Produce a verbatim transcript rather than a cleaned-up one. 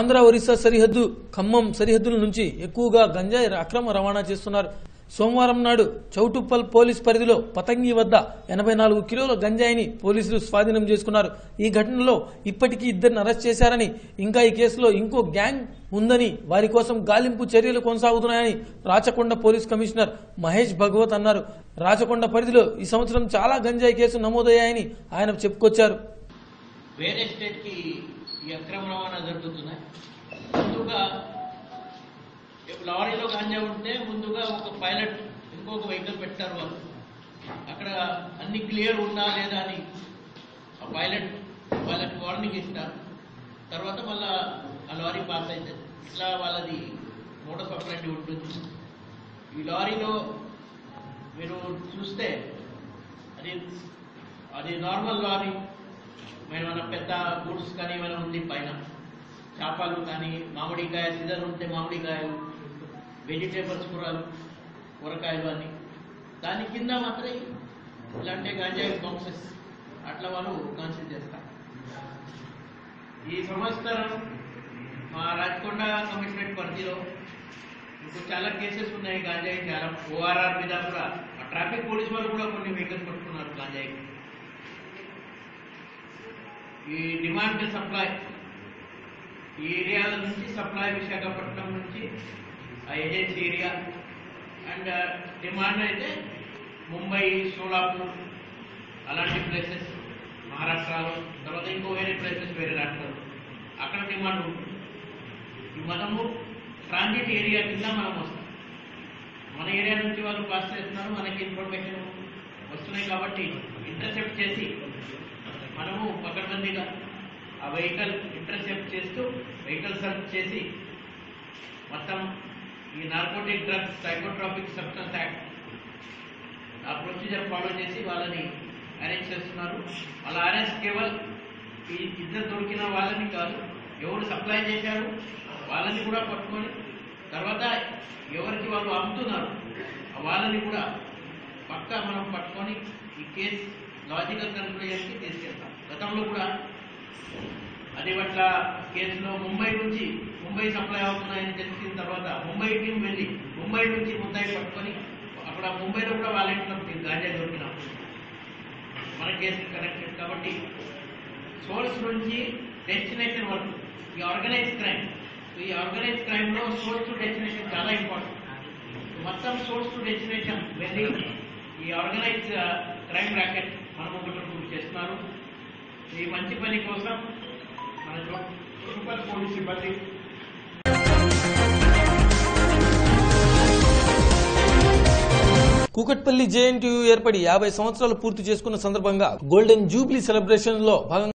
ఆంధ్ర ఒరిస్సా సరిహద్దు ఖమ్మం సరిహద్దుల నుంచి ఎక్కువగా గంజాయి అక్రమ రవాణా చేస్తున్నారు. సోమవారం నాడు చౌటుప్పల్ పోలీస్ పరిధిలో పతంగి వద్ద ఎనభై నాలుగు కిలోల గంజాయిని పోలీసులు స్వాధీనం చేసుకున్నారు. ఈ ఘటనలో ఇప్పటికీ ఇద్దరిని అరెస్ట్ చేశారని, ఇంకా ఈ కేసులో ఇంకో గ్యాంగ్ ఉందని, వారి కోసం గాలింపు చర్యలు కొనసాగుతున్నాయని రాచకొండ పోలీస్ కమిషనర్ మహేష్ భగవత్ అన్నారు. రాచకొండ పరిధిలో ఈ సంవత్సరం చాలా గంజాయి కేసు నమోదయ్యాయని ఆయన చెప్పుకొచ్చారు. వేరే స్టేట్ కి ఈ అక్రమ రవాణా జరుగుతున్నాయి. ముందుగా లారీలో గాంజా ఉంటే ముందుగా ఒక పైలట్ ఇంకొక వెహికల్ పెట్టారు. వాళ్ళు అక్కడ అన్ని క్లియర్ ఉందా లేదా అని ఆ పైలట్ వాళ్ళకి వార్నింగ్ ఇస్తారు. తర్వాత మళ్ళా ఆ లారీ పాస్ అవుతుంది. ఇట్లా వాళ్ళది మోటార్ ఆపరేండి ఉంటుంది. ఈ లారీలో మీరు చూస్తే అది అది నార్మల్ లారీ, ఏమైనా పెద్ద గూడ్స్ కానీ ఏమైనా ఉంది, పైన చేపలు కానీ మామిడికాయ సీజన్ ఉంటే మామిడికాయలు, వెజిటేబుల్స్ కూరలు కూరగాయలు అని, దాని కింద మాత్రం ఇలాంటి గంజాయి బాక్సెస్ అట్లా వాళ్ళు కన్సిడర్ చేస్తారు. ఈ సంవత్సరం మా రాచకొండ కమిషనరేట్ పరిధిలో ఇంకో చాలా కేసెస్ ఉన్నాయి. గంజాయి చాలా ఓఆర్ఆర్ మీద కూడా ట్రాఫిక్ పోలీస్ వాళ్ళు కూడా కొన్ని వెహికల్స్ పట్టుకున్నారు గంజాయి. ఈ డిమాండ్ సప్లై ఈ ఏరియాల నుంచి సప్లై విశాఖపట్నం నుంచి ఆ ఏజెన్సీ ఏరియా అండ్ డిమాండ్ అయితే ముంబై, సోలాపూర్ అలాంటి ప్లేసెస్ మహారాష్ట్రలో, తర్వాత ఇంకో వేరే ప్లేసెస్ వేరే రాష్ట్రాలు అక్కడ డిమాండ్ ఉంటుంది. మనము ట్రాన్సిట్ ఏరియా కింద మనం వస్తాం. మన ఏరియా నుంచి వాళ్ళు పాస్ చేస్తున్నారు, మనకి ఇన్ఫర్మేషన్ వస్తున్నాయి కాబట్టి ఇంటర్సెప్ట్ చేసి మనము పకడ్బందీగా ఆ వెహికల్ ఇంటర్సెప్ట్ చేస్తూ వెహికల్ సర్చ్ చేసి మొత్తం ఈ narcotic drugs psychotropic substance act ఆ ప్రొసీజర్ ఫాలో చేసి వాళ్ళని అరెస్ట్ చేస్తున్నారు. వాళ్ళ అరెస్ట్ కేవలం ఈ ఇద్దరు దొరికిన వాళ్ళని కాదు, ఎవరు సప్లై చేశారు వాళ్ళని కూడా పట్టుకొని, తర్వాత ఎవరికి వాళ్ళు అమ్ముతున్నారు వాళ్ళని కూడా పక్కా మనం పట్టుకొని ఈ కేసు లాజికల్ కన్క్లూజన్కి తీసుకెళ్తాం. గతంలో కూడా అది పట్ల కేసులో ముంబై నుంచి ముంబై సప్లై అవుతున్నాయని తెలిసిన తర్వాత ముంబై టీం వెళ్ళి ముంబై నుంచి ముద్దాయి పట్టుకొని అక్కడ ముంబైలో కూడా వాళ్ళ ఇంట్లో గాంజా దొరికినప్పుడు మన కేసు కనెక్టెడ్ కాబట్టి సోర్స్ నుంచి డెస్టినేషన్ వరకు ఈ ఆర్గనైజ్ క్రైమ్ ఈ ఆర్గనైజ్ క్రైమ్లో సోర్స్ టు డెస్టినేషన్ చాలా ఇంపార్టెంట్. మొత్తం సోర్స్ టు డెస్టినేషన్ వెళ్ళి ఈ ఆర్గనైజ్ క్రైమ్ ర్యాకెట్ మనం ఒకటి చేస్తున్నారు. ఈ మంచి పని కోసం మన చుట్టుపక్కల పోలీస్ సిబ్బంది కూకట్పల్లి జేఎన్టీయూ ఏర్పడి యాభై సంవత్సరాలు పూర్తి చేసుకున్న సందర్భంగా గోల్డెన్ జూబ్లీ సెలబ్రేషన్ లో భాగంగా